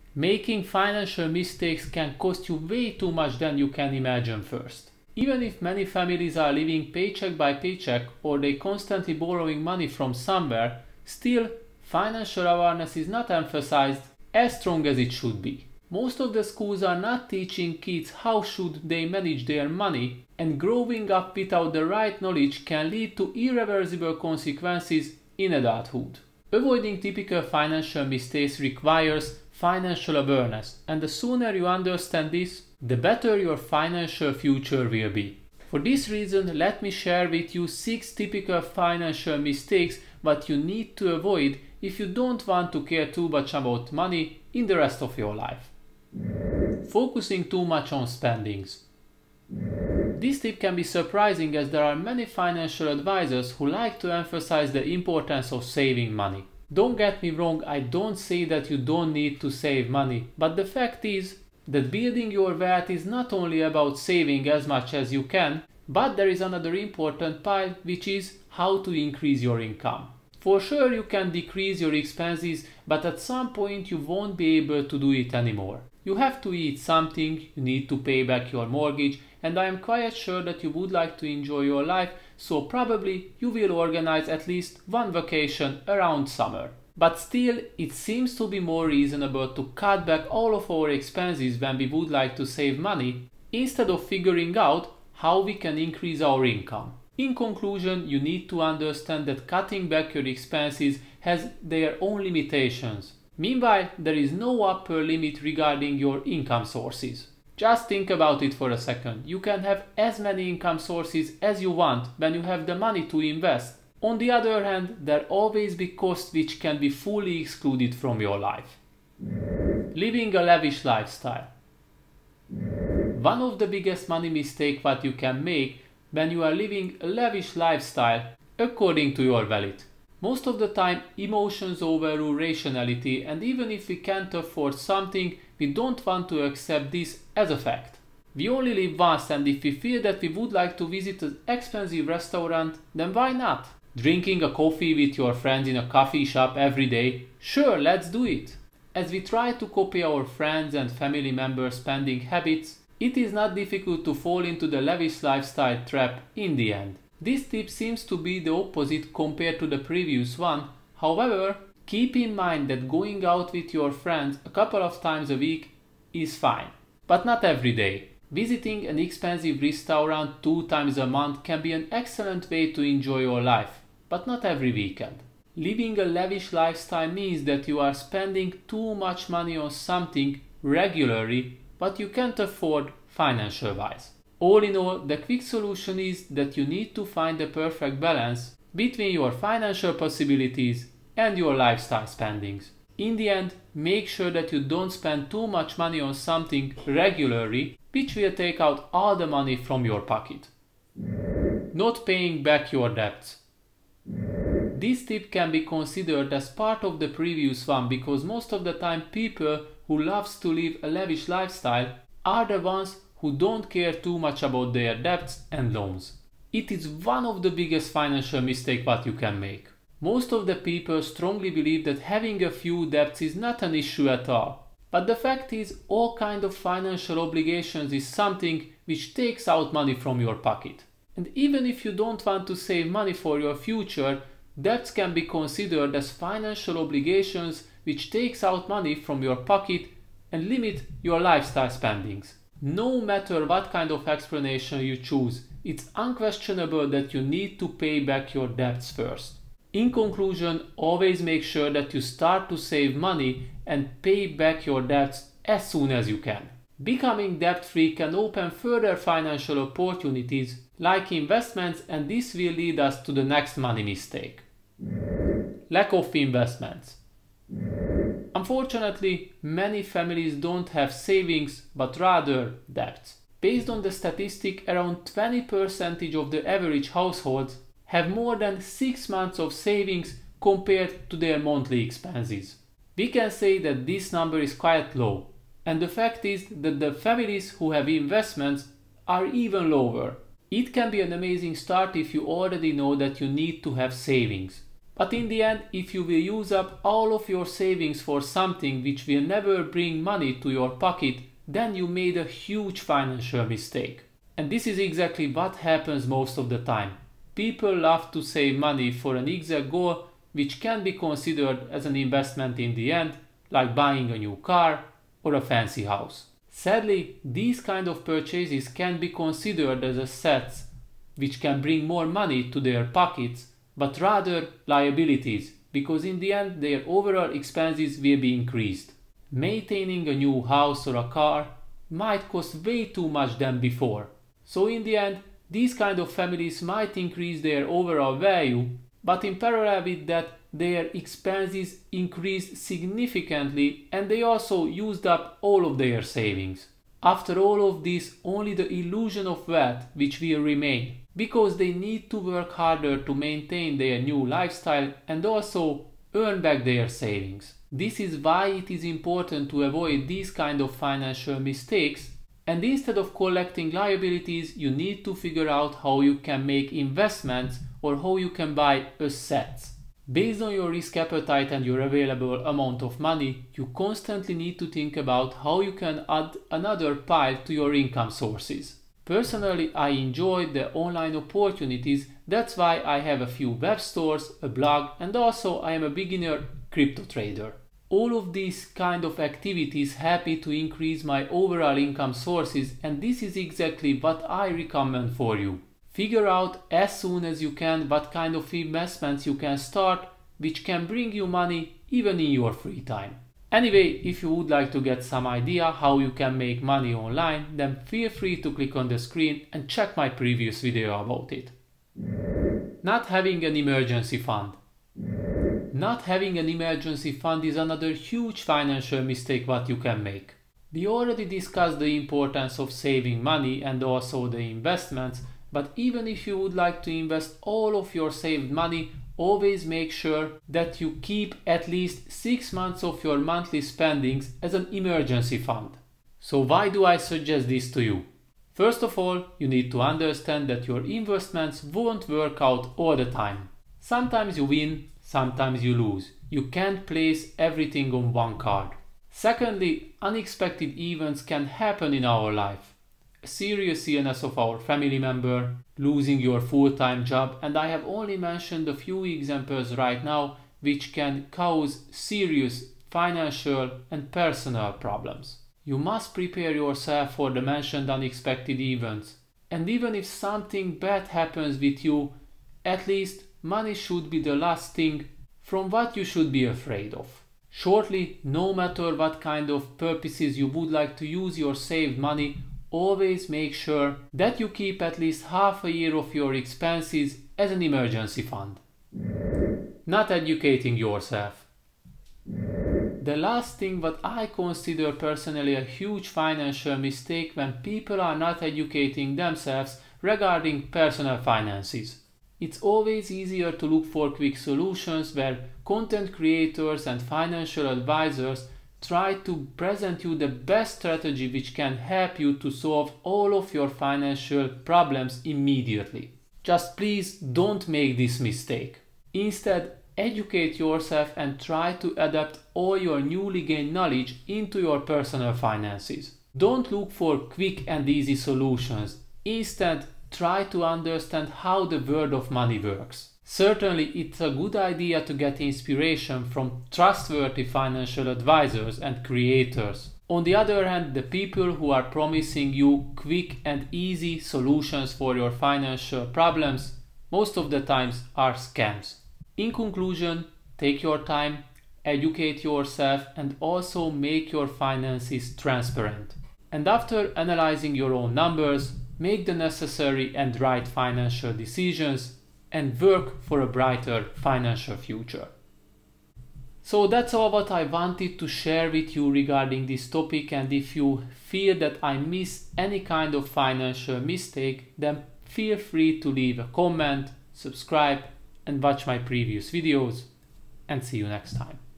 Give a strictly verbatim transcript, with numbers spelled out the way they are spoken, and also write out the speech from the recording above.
Making financial mistakes can cost you way too much than you can imagine first. Even if many families are living paycheck by paycheck or they constantly borrowing money from somewhere, still financial awareness is not emphasized as strong as it should be. Most of the schools are not teaching kids how should they manage their money, and growing up without the right knowledge can lead to irreversible consequences in adulthood. Avoiding typical financial mistakes requires financial awareness, and the sooner you understand this, the better your financial future will be. For this reason, let me share with you six typical financial mistakes that you need to avoid if you don't want to care too much about money in the rest of your life. Focusing too much on spendings. This tip can be surprising as there are many financial advisors who like to emphasize the importance of saving money. Don't get me wrong, I don't say that you don't need to save money, but the fact is that building your wealth is not only about saving as much as you can, but there is another important part, which is how to increase your income. For sure you can decrease your expenses, but at some point you won't be able to do it anymore. You have to eat something, you need to pay back your mortgage, and I am quite sure that you would like to enjoy your life, so probably you will organize at least one vacation around summer. But still, it seems to be more reasonable to cut back all of our expenses when we would like to save money, instead of figuring out how we can increase our income. In conclusion, you need to understand that cutting back your expenses has their own limitations. Meanwhile, there is no upper limit regarding your income sources. Just think about it for a second. You can have as many income sources as you want when you have the money to invest. On the other hand, there always be costs which can be fully excluded from your life. Living a lavish lifestyle. One of the biggest money mistakes that you can make when you are living a lavish lifestyle, according to your wallet. Most of the time, emotions overrule rationality, and even if we can't afford something, we don't want to accept this as a fact. We only live once, and if we feel that we would like to visit an expensive restaurant, then why not? Drinking a coffee with your friends in a coffee shop every day? Sure, let's do it. As we try to copy our friends and family members' spending habits, it is not difficult to fall into the lavish lifestyle trap in the end. This tip seems to be the opposite compared to the previous one. However, keep in mind that going out with your friends a couple of times a week is fine, but not every day. Visiting an expensive restaurant two times a month can be an excellent way to enjoy your life, but not every weekend. Living a lavish lifestyle means that you are spending too much money on something regularly, but you can't afford financial-wise. All in all, the quick solution is that you need to find the perfect balance between your financial possibilities and your lifestyle spendings. In the end, make sure that you don't spend too much money on something regularly, which will take out all the money from your pocket. Not paying back your debts. This tip can be considered as part of the previous one because most of the time people who loves to live a lavish lifestyle are the ones who don't care too much about their debts and loans. It is one of the biggest financial mistakes that you can make. Most of the people strongly believe that having a few debts is not an issue at all. But the fact is, all kind of financial obligations is something which takes out money from your pocket. And even if you don't want to save money for your future, debts can be considered as financial obligations which takes out money from your pocket and limit your lifestyle spendings. No matter what kind of explanation you choose, it's unquestionable that you need to pay back your debts first. In conclusion, always make sure that you start to save money and pay back your debts as soon as you can. Becoming debt-free can open further financial opportunities like investments, and this will lead us to the next money mistake. Lack of investments. Unfortunately, many families don't have savings but rather debts. Based on the statistic, around twenty percent of the average households have more than six months of savings compared to their monthly expenses. We can say that this number is quite low, and the fact is that the families who have investments are even lower. It can be an amazing start if you already know that you need to have savings. But in the end, if you will use up all of your savings for something which will never bring money to your pocket, then you made a huge financial mistake. And this is exactly what happens most of the time. People love to save money for an exact goal which can be considered as an investment in the end, like buying a new car or a fancy house. Sadly, these kind of purchases can be considered as assets which can bring more money to their pockets, but rather liabilities, because in the end their overall expenses will be increased. Maintaining a new house or a car might cost way too much than before. So in the end, these kind of families might increase their overall value, but in parallel with that, their expenses increased significantly and they also used up all of their savings. After all of this, only the illusion of wealth which will remain, because they need to work harder to maintain their new lifestyle and also earn back their savings. This is why it is important to avoid these kind of financial mistakes, and instead of collecting liabilities, you need to figure out how you can make investments or how you can buy assets. Based on your risk appetite and your available amount of money, you constantly need to think about how you can add another pile to your income sources. Personally, I enjoy the online opportunities, that's why I have a few web stores, a blog, and also I am a beginner crypto trader. All of these kind of activities help me to increase my overall income sources, and this is exactly what I recommend for you. Figure out as soon as you can what kind of investments you can start which can bring you money even in your free time. Anyway, if you would like to get some idea how you can make money online, then feel free to click on the screen and check my previous video about it. Not having an emergency fund. Not having an emergency fund is another huge financial mistake what you can make. We already discussed the importance of saving money and also the investments, but even if you would like to invest all of your saved money, always make sure that you keep at least six months of your monthly spendings as an emergency fund. So why do I suggest this to you? First of all, you need to understand that your investments won't work out all the time. Sometimes you win, sometimes you lose. You can't place everything on one card. Secondly, unexpected events can happen in our life. A serious illness of our family member, losing your full-time job, and I have only mentioned a few examples right now which can cause serious financial and personal problems. You must prepare yourself for the mentioned unexpected events. And even if something bad happens with you, at least money should be the last thing from what you should be afraid of. Shortly, no matter what kind of purposes you would like to use your saved money, always make sure that you keep at least half a year of your expenses as an emergency fund. Not educating yourself. The last thing what I consider personally a huge financial mistake when people are not educating themselves regarding personal finances. It's always easier to look for quick solutions where content creators and financial advisors try to present you the best strategy which can help you to solve all of your financial problems immediately. Just please don't make this mistake. Instead, educate yourself and try to adapt all your newly gained knowledge into your personal finances. Don't look for quick and easy solutions. Instead, try to understand how the world of money works. Certainly, it's a good idea to get inspiration from trustworthy financial advisors and creators. On the other hand, the people who are promising you quick and easy solutions for your financial problems most of the times are scams. In conclusion, take your time, educate yourself, and also make your finances transparent. And after analyzing your own numbers, make the necessary and right financial decisions and work for a brighter financial future. So that's all what I wanted to share with you regarding this topic, and if you feel that I missed any kind of financial mistake, then feel free to leave a comment, subscribe, and watch my previous videos, and see you next time.